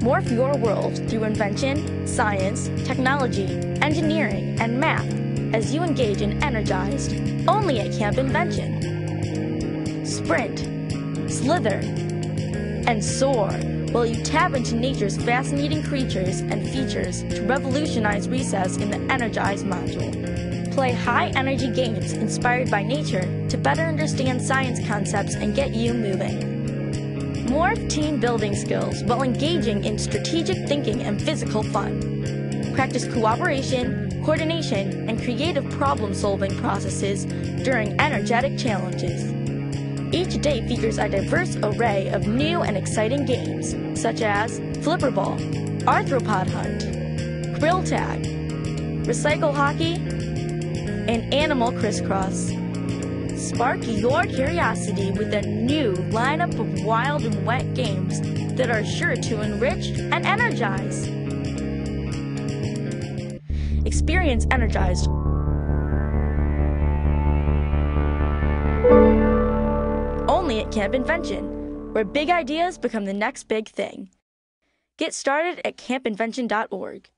Morph your world through invention, science, technology, engineering, and math as you engage in Energized, only at Camp Invention. Sprint, slither, and soar while you tap into nature's fascinating creatures and features to revolutionize recess in the Energize module. Play high-energy games inspired by nature to better understand science concepts and get you moving. Morph team building skills while engaging in strategic thinking and physical fun. Practice cooperation, coordination, and creative problem-solving processes during energetic challenges. Each day features a diverse array of new and exciting games, such as Flipper Ball, Arthropod Hunt, Krill Tag, Recycle Hockey, and Animal Crisscross. Spark your curiosity with a new lineup of wild and wet games that are sure to enrich and energize. Experience Energized only at Camp Invention, where big ideas become the next big thing. Get started at campinvention.org.